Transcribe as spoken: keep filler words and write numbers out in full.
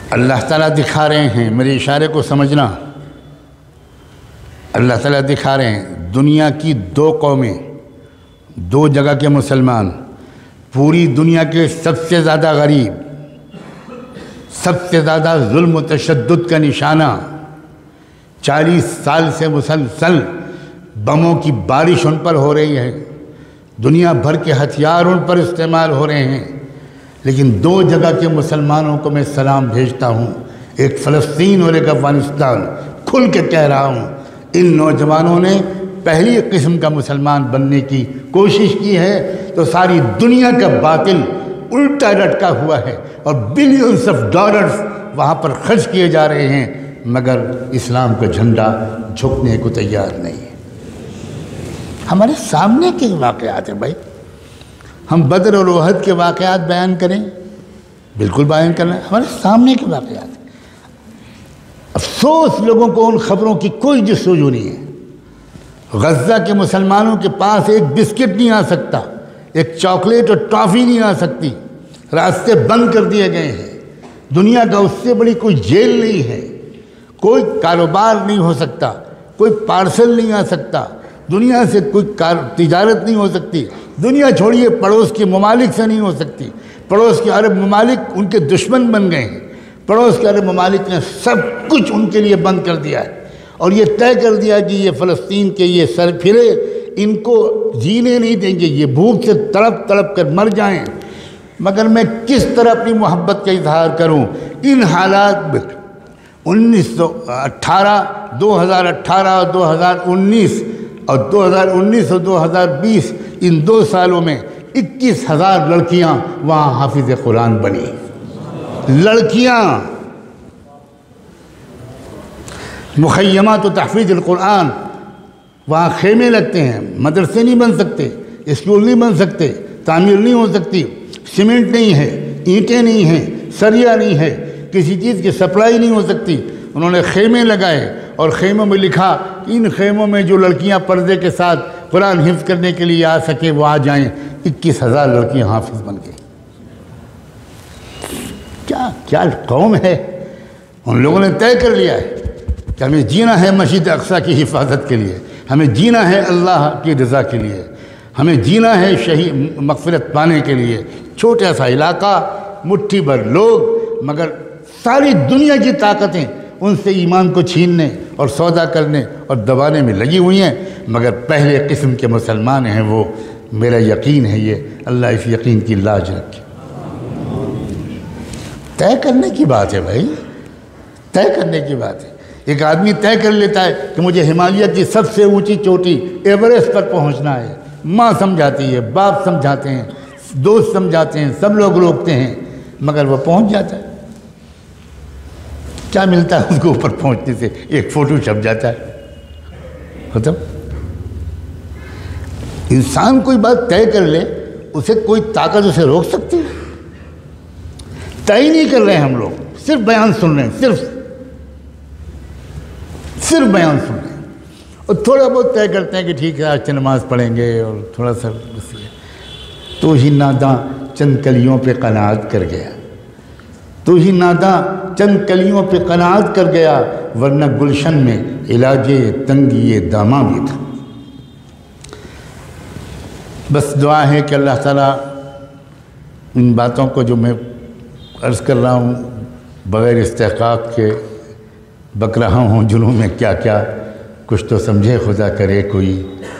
اللہ تعالیٰ دکھا رہے ہیں، میرے اشارے کو سمجھنا، اللہ تعالیٰ دکھا رہے ہیں دنیا کی دو قومیں، دو جگہ کے مسلمان، پوری دنیا کے سب سے زیادہ غریب، سب سے زیادہ ظلم و تشدد کا نشانہ، چالیس سال سے مسلسل بموں کی بارش ان پر ہو رہی ہے، دنیا بھر کے ہتھیار ان پر استعمال ہو رہے ہیں، لیکن دو جگہ کے مسلمانوں کو میں سلام بھیجتا ہوں، ایک فلسطین اور ایک افغانستان۔ کھل کے کہہ رہا ہوں، ان نوجوانوں نے پہلی قسم کا مسلمان بننے کی کوشش کی ہے تو ساری دنیا کا باطل الٹا لٹکا ہوا ہے اور بلینز آف ڈالرز وہاں پر خرچ کیے جا رہے ہیں، مگر اسلام کا جھنڈا جھکنے کو تیار نہیں ہے۔ ہمارے سامنے کے واقعات ہیں بھائی، ہم بدر اور احد کے واقعات بیان کریں، بالکل بیان کرنا ہے، ہمارے سامنے کے واقعات ہیں۔ افسوس لوگوں کو ان خبروں کی کوئی جستجو نہیں ہے۔ غزہ کے مسلمانوں کے پاس ایک بسکٹ نہیں آ سکتا، ایک چاکلیٹ اور ٹافی نہیں آ سکتی، راستے بند کر دیے گئے ہیں۔ دنیا کا اس سے بڑی کوئی جیل نہیں ہے، کوئی کاروبار نہیں ہو سکتا، کوئی پارسل نہیں آ سکتا، دنیا سے کوئی تجارت نہیں ہو سکتی، دنیا چھوڑیے پڑوس کے ممالک سے نہیں ہو سکتی۔ پڑوس کے عرب ممالک ان کے دشمن بن گئے ہیں، پڑوس کے عرب ممالک نے سب کچھ ان کے لیے بند کر دیا ہے اور یہ طے کر دیا کہ یہ فلسطین کے یہ سر پھرے، ان کو جینے نہیں دیں گے، یہ بھوک سے تڑپ تڑپ کر مر جائیں۔ مگر میں کس طرح اپنی محبت کا اظہار کروں ان حالات میں؟ انیس سو اٹھارہ دو ہزار اٹھارہ اور دو ہزار انیس اور دو ہزار انیس اور دو ہزار بیس ان دو سالوں میں اکیس ہزار لڑکیاں وہاں حافظ قرآن بنی، لڑکیاں۔ مخیمات و تحفیظ القرآن، وہاں خیمے لگتے ہیں، مدرسے نہیں بن سکتے، اسکول نہیں بن سکتے، تعمیر نہیں ہو سکتی، سیمنٹ نہیں ہے، اینٹیں نہیں ہیں، سریا نہیں ہے، کسی چیز کی سپلائی نہیں ہو سکتی۔ انہوں نے خیمے لگائے اور خیموں میں لکھا کہ ان خیموں میں جو لڑکیاں پردے کے ساتھ قرآن حفظ کرنے کے لیے آ سکے وہ آ جائیں۔ اکیس ہزار لڑکیاں حافظ بن گئی۔ کیا کیا قوم ہے! ان لوگوں نے طے کر لیا ہے کہ ہمیں جینا ہے مسجد اقصیٰ کی حفاظت کے لیے، ہمیں جینا ہے اللہ کی رضا کے لیے، ہمیں جینا ہے شہید مغفرت پانے کے لیے۔ چھوٹا سا علاقہ، مٹھی بھر لوگ، مگر ساری دنیا کی طاقتیں ان سے ایمان کو چھیننے اور سودا کرنے اور دبانے میں لگی ہوئی ہیں، مگر پہلے قسم کے مسلمان ہیں وہ۔ میرا یقین ہے یہ، اللہ اس یقین کی لاج رکھے۔ طے کرنے کی بات ہے بھائی، طے کرنے کی بات ہے۔ ایک آدمی طے کر لیتا ہے کہ مجھے ہمالیہ کی سب سے اونچی چوٹی ایوریسٹ پر پہنچنا ہے، ماں سمجھاتی ہے، باپ سمجھاتے ہیں، دوست سمجھاتے ہیں، سب لوگ روکتے ہیں، مگر وہ پہنچ جاتا ہے۔ کیا ملتا ہے اس کو اوپر پہنچنے سے؟ ایک فوٹو چھپ جاتا ہے، ختم۔ انسان کوئی بات طے کر لے، اسے کوئی طاقت اسے روک سکتی ہے؟ طے ہی نہیں کر رہے ہیں ہم لوگ، صرف بیان سن رہے ہیں، صرف صرف بیان سن رہے ہیں اور تھوڑا بہت طے کرتے ہیں کہ ٹھیک ہے آج نماز پڑھیں گے اور تھوڑا سا بس۔ تو ہی ناداں چند کلیوں پہ قناعت کر گیا، تو ہی ناداں چند کلیوں پہ قناعت کر گیا، ورنہ گلشن میں علاج تنگی داماں بھی تھا۔ بس دعا ہے کہ اللہ تعالیٰ ان باتوں کو جو میں عرض کر رہا ہوں بغیر استحقاق کے بک رہا ہوں، جنوں میں کیا کیا کچھ تو سمجھے خدا کرے کوئی۔